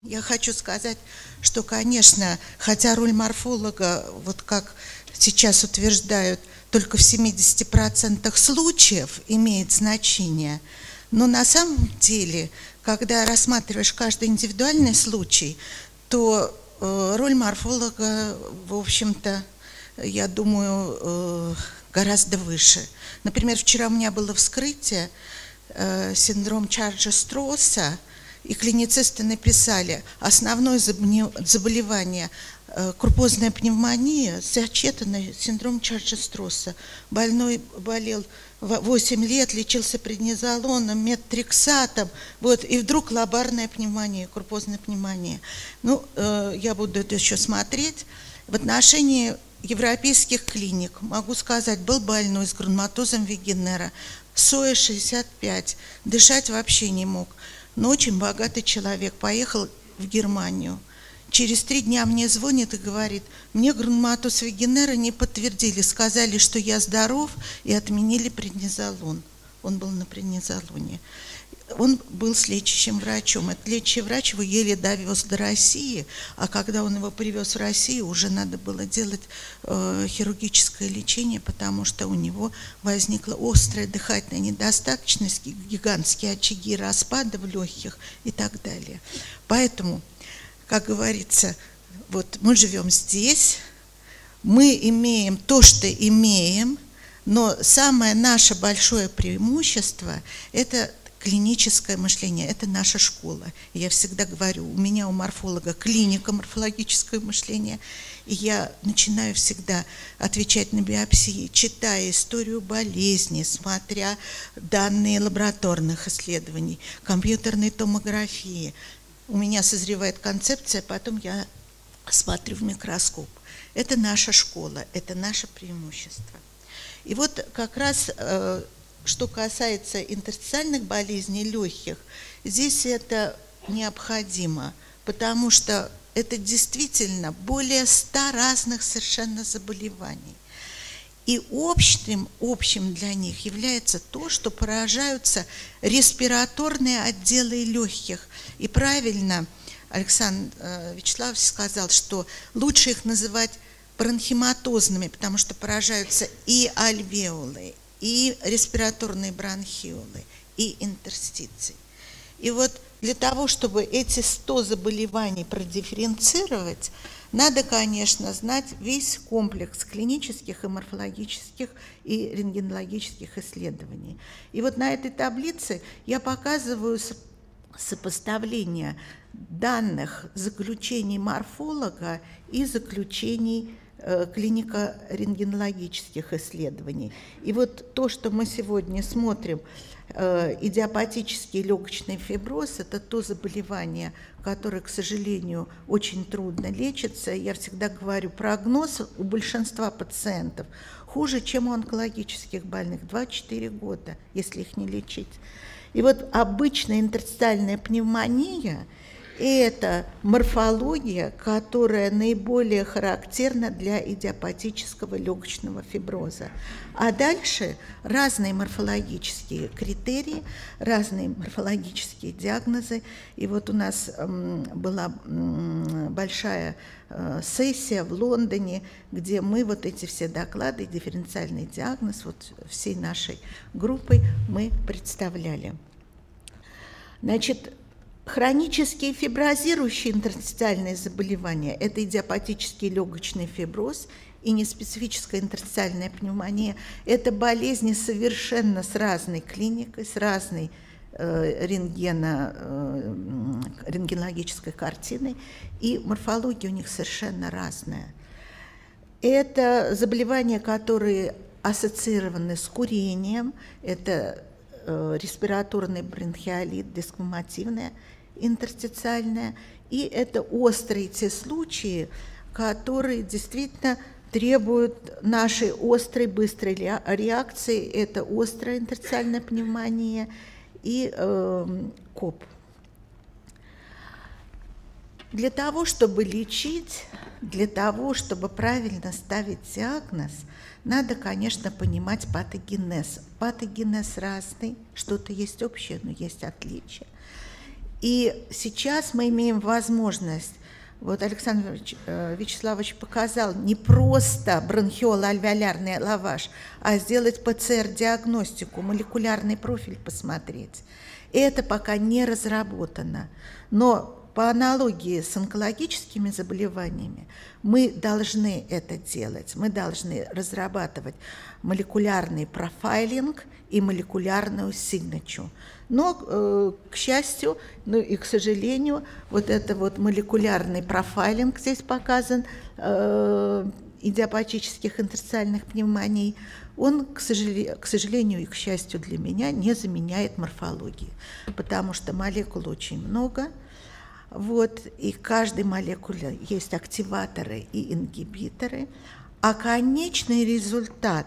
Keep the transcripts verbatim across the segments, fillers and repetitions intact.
Я хочу сказать, что, конечно, хотя роль морфолога, вот как сейчас утверждают, только в семидесяти процентах случаев имеет значение, но на самом деле, когда рассматриваешь каждый индивидуальный случай, то э, роль морфолога, в общем-то, я думаю, э, гораздо выше. Например, вчера у меня было вскрытие, э, синдром Чарджа-Стросса, и клиницисты написали: основное заболевание – крупозная пневмония, сочетанный синдром Чарджа-Стросса. Больной болел восемь лет, лечился преднизолоном, меттрексатом, вот, и вдруг лобарная пневмония, крупозная пневмония. Ну, э, я буду это еще смотреть. В отношении европейских клиник могу сказать, был больной с грануломатозом Вегенера, СОЭ шестьдесят пять, дышать вообще не мог. Но очень богатый человек, поехал в Германию. Через три дня мне звонит и говорит: мне грануломатоз Вегенера не подтвердили, сказали, что я здоров, и отменили преднизолон. Он был на преднизолоне. Он был с лечащим врачом. Этот лечащий врач его еле довез до России, а когда он его привез в Россию, уже надо было делать э, хирургическое лечение, потому что у него возникла острая дыхательная недостаточность, гигантские очаги распада в легких и так далее. Поэтому, как говорится, вот мы живем здесь, мы имеем то, что имеем, но самое наше большое преимущество – это клиническое мышление, это наша школа. И я всегда говорю, у меня, у морфолога, клиника морфологическое мышление, и я начинаю всегда отвечать на биопсии, читая историю болезни, смотря данные лабораторных исследований, компьютерной томографии. У меня созревает концепция, потом я смотрю в микроскоп. Это наша школа, это наше преимущество. И вот как раз что касается интерстициальных болезней легких, здесь это необходимо, потому что это действительно более ста разных совершенно заболеваний. И общим, общим для них является то, что поражаются респираторные отделы легких. И правильно Александр Вячеславович сказал, что лучше их называть бронхематозными, потому что поражаются и альвеолы, и респираторные бронхиолы, и интерстиции. И вот для того, чтобы эти сто заболеваний продифференцировать, надо, конечно, знать весь комплекс клинических и морфологических и рентгенологических исследований. И вот на этой таблице я показываю сопоставление данных заключений морфолога и заключений клинико-рентгенологических исследований. И вот то, что мы сегодня смотрим, идиопатический легочный фиброз, это то заболевание, которое, к сожалению, очень трудно лечится. Я всегда говорю, прогноз у большинства пациентов хуже, чем у онкологических больных, два-четыре года, если их не лечить. И вот обычная интерстициальная пневмония – это морфология, которая наиболее характерна для идиопатического легочного фиброза. А дальше разные морфологические критерии, разные морфологические диагнозы. И вот у нас м, была м, большая э, сессия в Лондоне, где мы вот эти все доклады, дифференциальный диагноз, вот всей нашей группой мы представляли. Значит, хронические фиброзирующие интерстициальные заболевания – это идиопатический легочный фиброз и неспецифическая интерстициальная пневмония. Это болезни совершенно с разной клиникой, с разной э, рентгено, э, рентгенологической картиной, и морфология у них совершенно разная. Это заболевания, которые ассоциированы с курением, это респираторный бронхиолит, дисквамативная, интерстициальная, и это острые те случаи, которые действительно требуют нашей острой, быстрой реакции. Это острая интерстициальная пневмония и э, КОП. Для того, чтобы лечить, для того, чтобы правильно ставить диагноз, надо, конечно, понимать патогенез. Патогенез разный, что-то есть общее, но есть отличия. И сейчас мы имеем возможность, вот Александр Вячеславович показал, не просто бронхиоло-альвеолярный лаваш, а сделать ПЦР-диагностику, молекулярный профиль посмотреть. Это пока не разработано, но по аналогии с онкологическими заболеваниями мы должны это делать. Мы должны разрабатывать молекулярный профайлинг и молекулярную сигнатуру. Но, э, к счастью, ну и к сожалению, вот это вот молекулярный профайлинг здесь показан, э, идиопатических интерстициальных пневмоний, он, к сожалению, к сожалению и к счастью для меня, не заменяет морфологии, потому что молекул очень много. Вот, и каждой молекуле есть активаторы и ингибиторы, а конечный результат,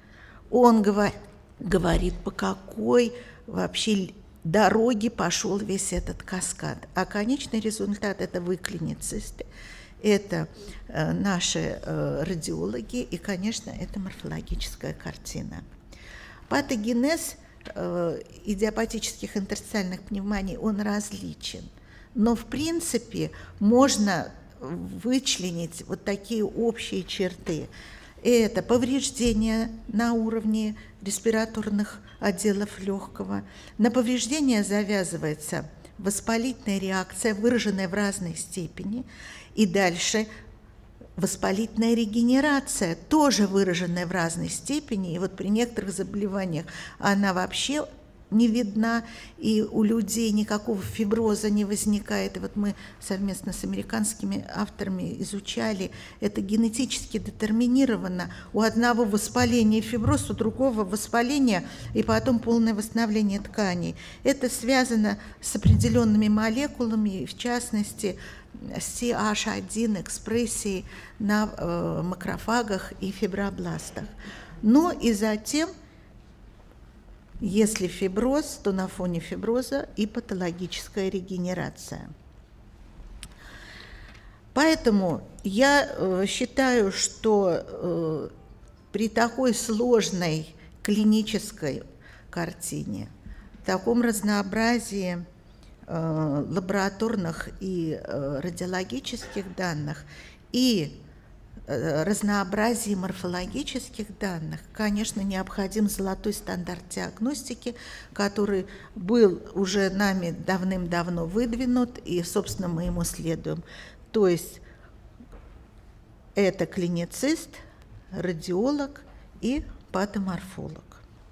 он говорит, говорит, по какой вообще дороге пошел весь этот каскад. А конечный результат – это вы, клиницисты, это э, наши э, радиологи, и, конечно, это морфологическая картина. Патогенез э, идиопатических интерстициальных пневмоний, он различен. Но, в принципе, можно вычленить вот такие общие черты. Это повреждения на уровне респираторных отделов легкого. На повреждение завязывается воспалительная реакция, выраженная в разной степени. И дальше воспалительная регенерация, тоже выраженная в разной степени. И вот при некоторых заболеваниях она вообще не видна, и у людей никакого фиброза не возникает. И вот мы совместно с американскими авторами изучали, это генетически детерминировано. У одного воспаление фиброз, у другого воспаление, и потом полное восстановление тканей. Это связано с определенными молекулами, в частности, си эйч один экспрессией на э, макрофагах и фибробластах. Но и затем, если фиброз, то на фоне фиброза и патологическая регенерация. Поэтому я э, считаю, что э, при такой сложной клинической картине, таком разнообразии э, лабораторных и э, радиологических данных и разнообразии морфологических данных, конечно, необходим золотой стандарт диагностики, который был уже нами давным-давно выдвинут, и, собственно, мы ему следуем. То есть это клиницист, радиолог и патоморфолог.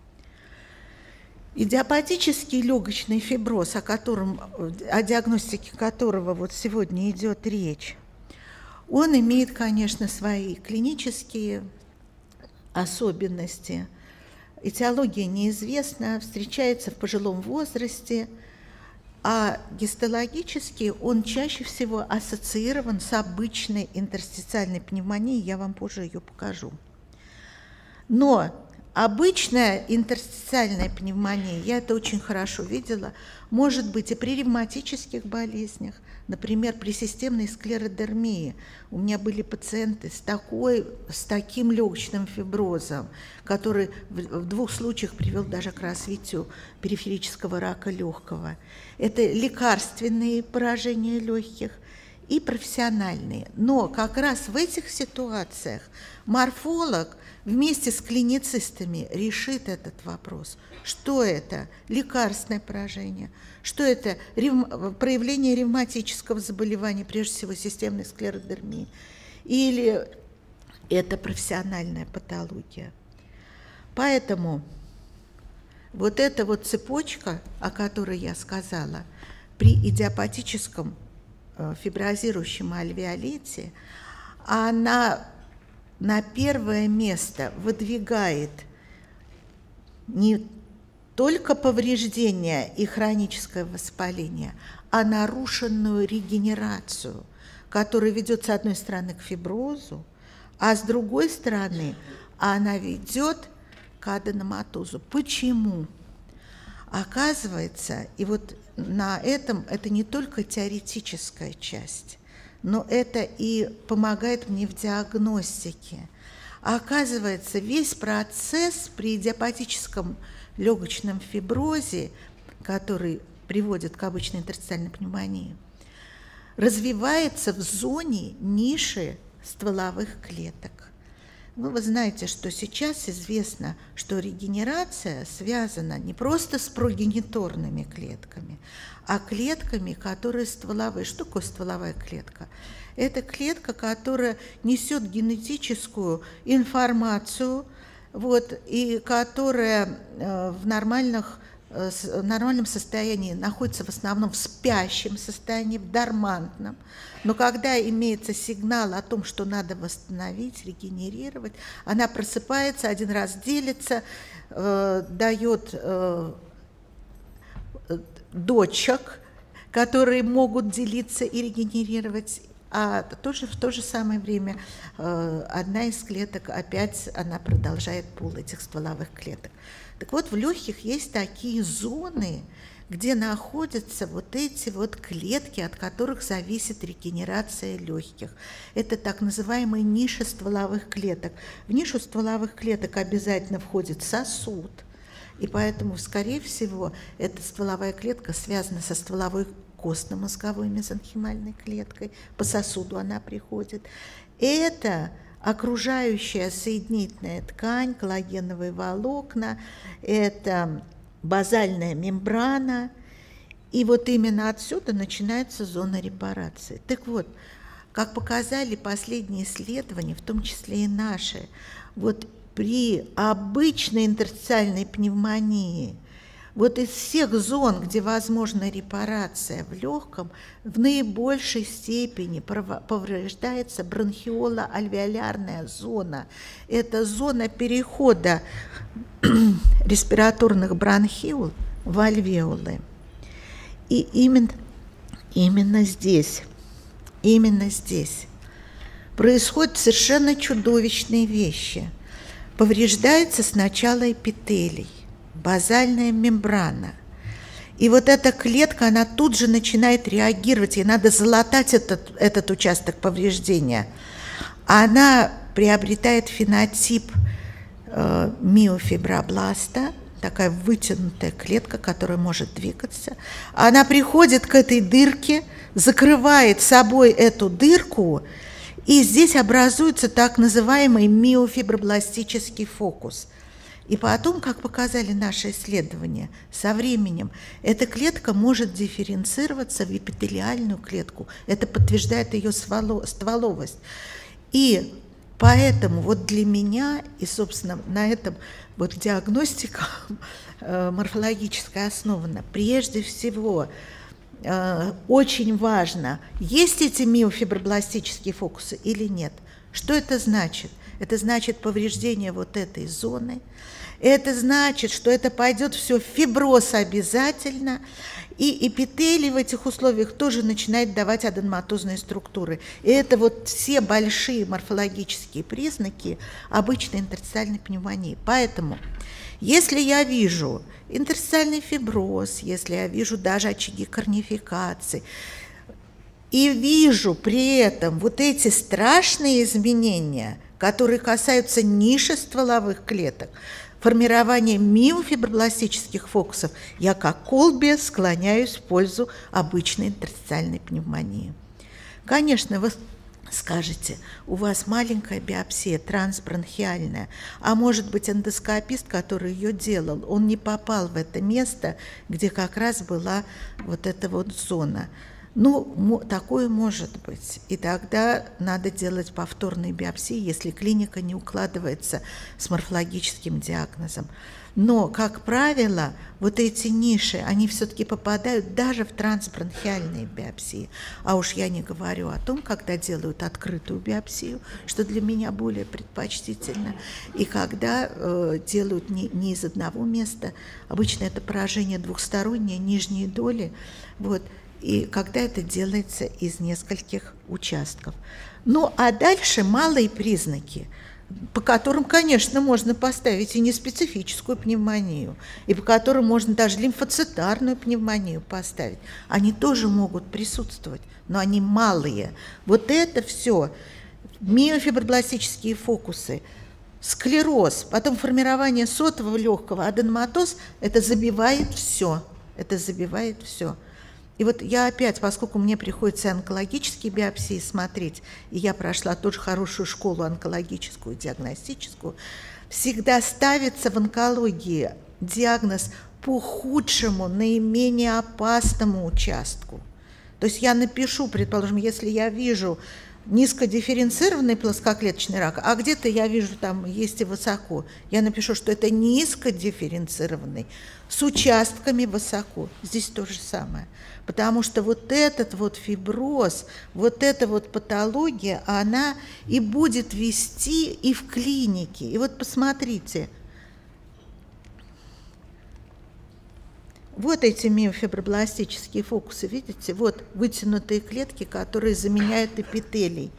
Идиопатический легочный фиброз, о котором, о диагностике которого вот сегодня идет речь, он имеет, конечно, свои клинические особенности. Этиология неизвестна, встречается в пожилом возрасте, а гистологически он чаще всего ассоциирован с обычной интерстициальной пневмонией, я вам позже ее покажу. Но обычная интерстициальная пневмония, я это очень хорошо видела, может быть и при ревматических болезнях, например, при системной склеродермии. У меня были пациенты с, такой, с таким легочным фиброзом, который в, в двух случаях привел даже к развитию периферического рака легкого. Это лекарственные поражения легких и профессиональные. Но как раз в этих ситуациях морфолог вместе с клиницистами решит этот вопрос. Что это? Лекарственное поражение. Что это? Ревм... проявление ревматического заболевания, прежде всего системной склеродермии. Или это профессиональная патология. Поэтому вот эта вот цепочка, о которой я сказала, при идиопатическом э, фиброзирующем альвеолите, она на первое место выдвигает не только повреждение и хроническое воспаление, а нарушенную регенерацию, которая ведет с одной стороны к фиброзу, а с другой стороны она ведет к аденоматозу. Почему? Оказывается, и вот на этом это не только теоретическая часть, но это и помогает мне в диагностике. А оказывается, весь процесс при идиопатическом легочном фиброзе, который приводит к обычной интерстициальной пневмонии, развивается в зоне ниши стволовых клеток. Ну, вы знаете, что сейчас известно, что регенерация связана не просто с прогениторными клетками, а клетками, которые стволовые. Что такое стволовая клетка? Это клетка, которая несет генетическую информацию, вот, и которая э, в нормальных, э, в нормальном состоянии находится в основном в спящем состоянии, в дормантном. Но когда имеется сигнал о том, что надо восстановить, регенерировать, она просыпается, один раз делится, э, дает э, дочек, которые могут делиться и регенерировать, а тоже в то же самое время э, одна из клеток опять она продолжает пул этих стволовых клеток. Так вот, в легких есть такие зоны, где находятся вот эти вот клетки, от которых зависит регенерация легких. Это так называемая ниша стволовых клеток. В нишу стволовых клеток обязательно входит сосуд, и поэтому, скорее всего, эта стволовая клетка связана со стволовой костно-мозговой мезонхимальной клеткой, по сосуду она приходит. Это окружающая соединительная ткань, коллагеновые волокна, это базальная мембрана, и вот именно отсюда начинается зона репарации. Так вот, как показали последние исследования, в том числе и наши, вот при обычной интерстициальной пневмонии, вот из всех зон, где возможна репарация в легком, в наибольшей степени повреждается бронхиоло-альвеолярная зона. Это зона перехода респираторных бронхиол в альвеолы. И именно, именно здесь, именно здесь происходят совершенно чудовищные вещи. Повреждается сначала эпителий, базальная мембрана. И вот эта клетка, она тут же начинает реагировать, ей надо залатать этот, этот участок повреждения. Она приобретает фенотип э, миофибробласта, такая вытянутая клетка, которая может двигаться. Она приходит к этой дырке, закрывает собой эту дырку, и здесь образуется так называемый миофибробластический фокус. И потом, как показали наши исследования, со временем эта клетка может дифференцироваться в эпителиальную клетку. Это подтверждает ее стволовость. И поэтому вот для меня, и, собственно, на этом вот диагностика морфологическая основана, прежде всего, очень важно, есть эти миофибробластические фокусы или нет. Что это значит? Это значит повреждение вот этой зоны. Это значит, что это пойдет все в фиброз обязательно. И эпителий в этих условиях тоже начинает давать аденоматозные структуры. И это вот все большие морфологические признаки обычной интерстициальной пневмонии. Поэтому, если я вижу интерстициальный фиброз, если я вижу даже очаги корнификации, и вижу при этом вот эти страшные изменения, которые касаются ниши стволовых клеток, формирования миофибробластических фокусов, я как Колби склоняюсь в пользу обычной интерстициальной пневмонии. Конечно, вы скажете, у вас маленькая биопсия трансбронхиальная, а может быть эндоскопист, который ее делал, он не попал в это место, где как раз была вот эта вот зона. Ну, такое может быть. И тогда надо делать повторные биопсии, если клиника не укладывается с морфологическим диагнозом. Но, как правило, вот эти ниши, они все-таки попадают даже в трансбронхиальные биопсии. А уж я не говорю о том, когда делают открытую биопсию, что для меня более предпочтительно, и когда э, делают не, не из одного места, обычно это поражение двухстороннее, нижние доли, вот, и когда это делается из нескольких участков. Ну, а дальше малые признаки, по которым, конечно, можно поставить и неспецифическую пневмонию, и по которым можно даже лимфоцитарную пневмонию поставить. Они тоже могут присутствовать, но они малые. Вот это все, миофибробластические фокусы, склероз, потом формирование сотового легкого, аденоматоз, это забивает все. Это забивает все. И вот я опять, поскольку мне приходится онкологические биопсии смотреть, и я прошла тоже хорошую школу онкологическую, диагностическую, всегда ставится в онкологии диагноз по худшему, наименее опасному участку. То есть я напишу, предположим, если я вижу низкодифференцированный плоскоклеточный рак, а где-то я вижу, там есть и высоко, я напишу, что это низкодифференцированный с участками высоко. Здесь то же самое. Потому что вот этот вот фиброз, вот эта вот патология, она и будет вести и в клинике. И вот посмотрите, вот эти миофибробластические фокусы, видите, вот вытянутые клетки, которые заменяют эпителий.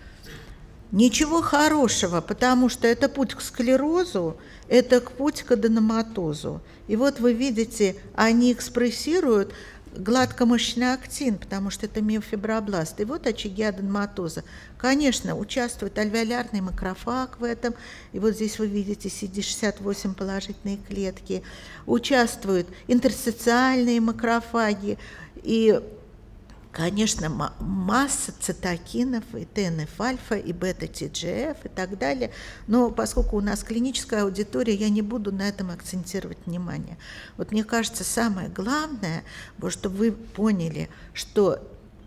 Ничего хорошего, потому что это путь к склерозу, это путь к аденоматозу. И вот вы видите, они экспрессируют гладкомышечный актин, потому что это миофибробласт. И вот очаги аденоматоза. Конечно, участвует альвеолярный макрофаг в этом. И вот здесь вы видите си ди шестьдесят восемь положительные клетки. Участвуют интерстициальные макрофаги. И, конечно, масса цитокинов, и тэ эн эф-альфа, и бета-ти джи эф, и так далее. Но поскольку у нас клиническая аудитория, я не буду на этом акцентировать внимание. Вот мне кажется, самое главное, вот, чтобы вы поняли, что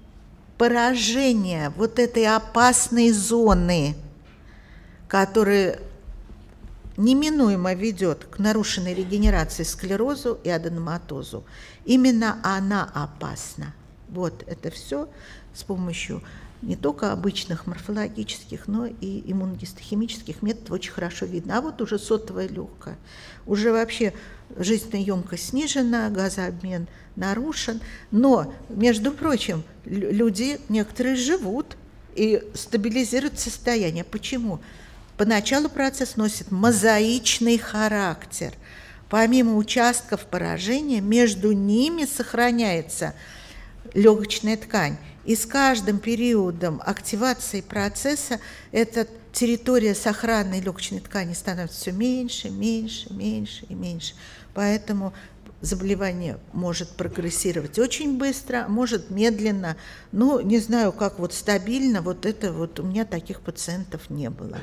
поражение вот этой опасной зоны, которая неминуемо ведет к нарушенной регенерации, склерозу и аденоматозу, именно она опасна. Вот это все с помощью не только обычных морфологических, но и иммуногистохимических методов очень хорошо видно. А вот уже сотовое легкое. Уже вообще жизненная емкость снижена, газообмен нарушен. Но, между прочим, люди некоторые живут и стабилизируют состояние. Почему? Поначалу процесс носит мозаичный характер. Помимо участков поражения, между ними сохраняется легочная ткань. И с каждым периодом активации процесса эта территория сохранной легочной ткани становится все меньше, меньше, меньше и меньше. Поэтому заболевание может прогрессировать очень быстро, может медленно. Ну, не знаю, как вот стабильно, вот это вот у меня таких пациентов не было.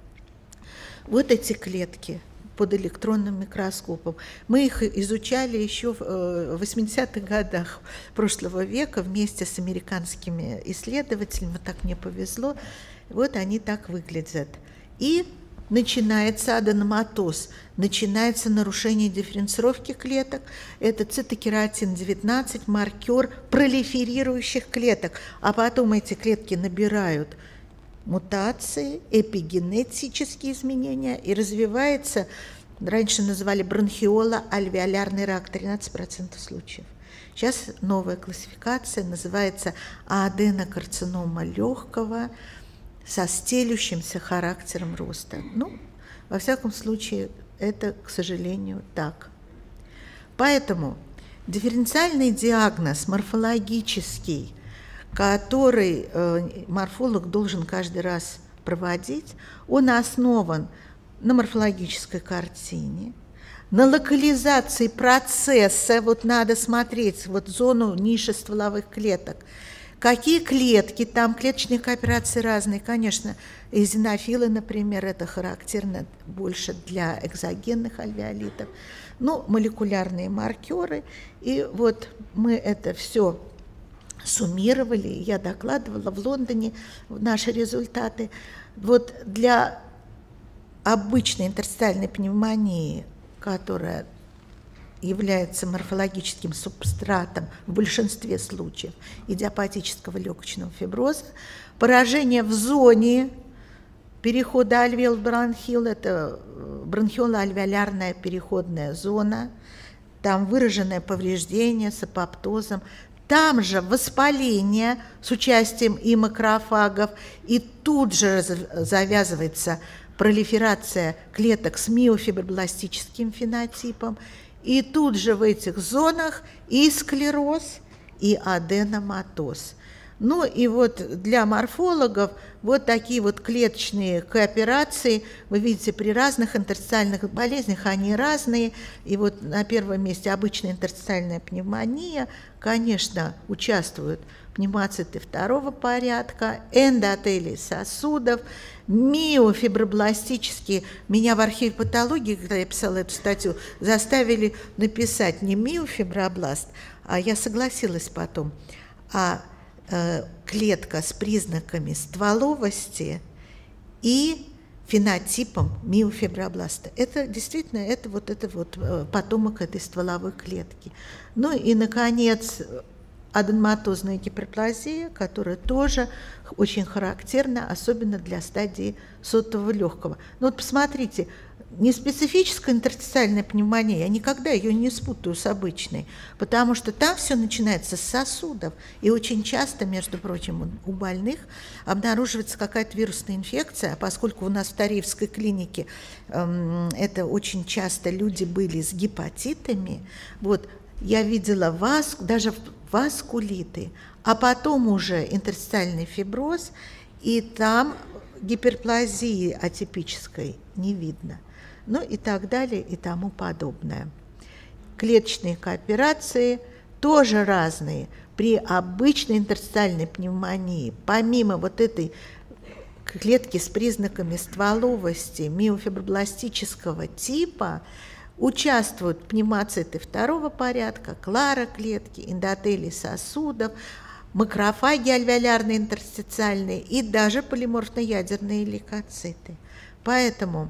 Вот эти клетки под электронным микроскопом. Мы их изучали еще в восьмидесятых годах прошлого века вместе с американскими исследователями. Вот так мне повезло. Вот они так выглядят. И начинается аденоматоз, начинается нарушение дифференцировки клеток. Это цитокератин девятнадцать, маркер пролиферирующих клеток. А потом эти клетки набирают мутации, эпигенетические изменения, и развивается, раньше называли бронхиоло-альвеолярный рак, тринадцать процентов случаев. Сейчас новая классификация называется аденокарцинома легкого со стелющимся характером роста. Ну, во всяком случае, это, к сожалению, так. Поэтому дифференциальный диагноз морфологический, который э, морфолог должен каждый раз проводить, он основан на морфологической картине, на локализации процесса. Вот надо смотреть вот зону ниши стволовых клеток. Какие клетки, там клеточные кооперации разные, конечно, эозинофилы, например, это характерно больше для экзогенных альвеолитов, ну, молекулярные маркеры, и вот мы это все суммировали, я докладывала в Лондоне наши результаты. Вот для обычной интерстициальной пневмонии, которая является морфологическим субстратом в большинстве случаев идиопатического легочного фиброза, поражение в зоне перехода альвеол-бронхил, это бронхиоло-альвеолярная переходная зона, там выраженное повреждение с апоптозом, там же воспаление с участием и макрофагов, и тут же завязывается пролиферация клеток с миофибробластическим фенотипом, и тут же в этих зонах и склероз, и аденоматоз. Ну и вот для морфологов вот такие вот клеточные кооперации, вы видите, при разных интерстициальных болезнях они разные. И вот на первом месте обычная интерстициальная пневмония, конечно, участвуют пневмоциты второго порядка, эндотелий сосудов, миофибробластические. Меня в архиве патологии, когда я писала эту статью, заставили написать не миофибробласт, а я согласилась потом, а э, клетка с признаками стволовости и фенотипом миофибробласта. Это действительно это вот, это вот потомок этой стволовой клетки. Ну и, наконец, аденоматозная гиперплазия, которая тоже очень характерна, особенно для стадии сотового легкого. Ну вот посмотрите, неспецифическая интерстициальная пневмония, я никогда ее не спутаю с обычной, потому что там все начинается с сосудов, и очень часто, между прочим, у больных обнаруживается какая-то вирусная инфекция, а поскольку у нас в Тареевской клинике эм, это очень часто люди были с гепатитами, вот, я видела вас, даже васкулиты, а потом уже интерстициальный фиброз, и там гиперплазии атипической не видно. Ну и так далее и тому подобное. Клеточные кооперации тоже разные. При обычной интерстициальной пневмонии, помимо вот этой клетки с признаками стволовости миофибробластического типа, участвуют пневмоциты второго порядка, клароклетки, эндотелий сосудов, макрофаги альвеолярные интерстициальные и даже полиморфно-ядерные лейкоциты. Поэтому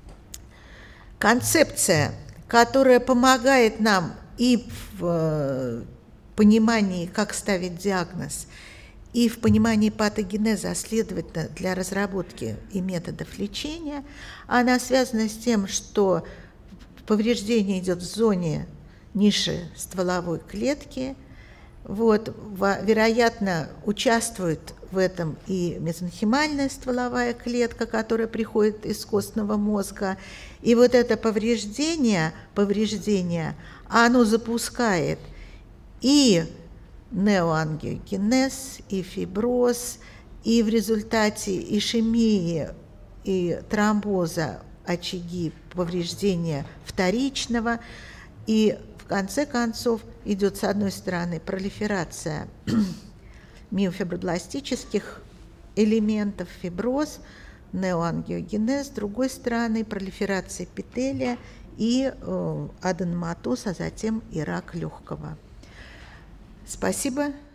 концепция, которая помогает нам и в понимании, как ставить диагноз, и в понимании патогенеза, а следовательно, для разработки и методов лечения, она связана с тем, что повреждение идет в зоне ниши стволовой клетки. Вот, вероятно, участвует в этом и мезонхимальная стволовая клетка, которая приходит из костного мозга. И вот это повреждение, повреждение, оно запускает и неоангиогенез, и фиброз, и в результате ишемии и тромбоза очаги повреждения вторичного, и в конце концов идет с одной стороны пролиферация миофибробластических элементов, фиброз, неоангиогенез, с другой стороны пролиферация эпителия и э, аденоматоз, а затем и рак легкого. Спасибо.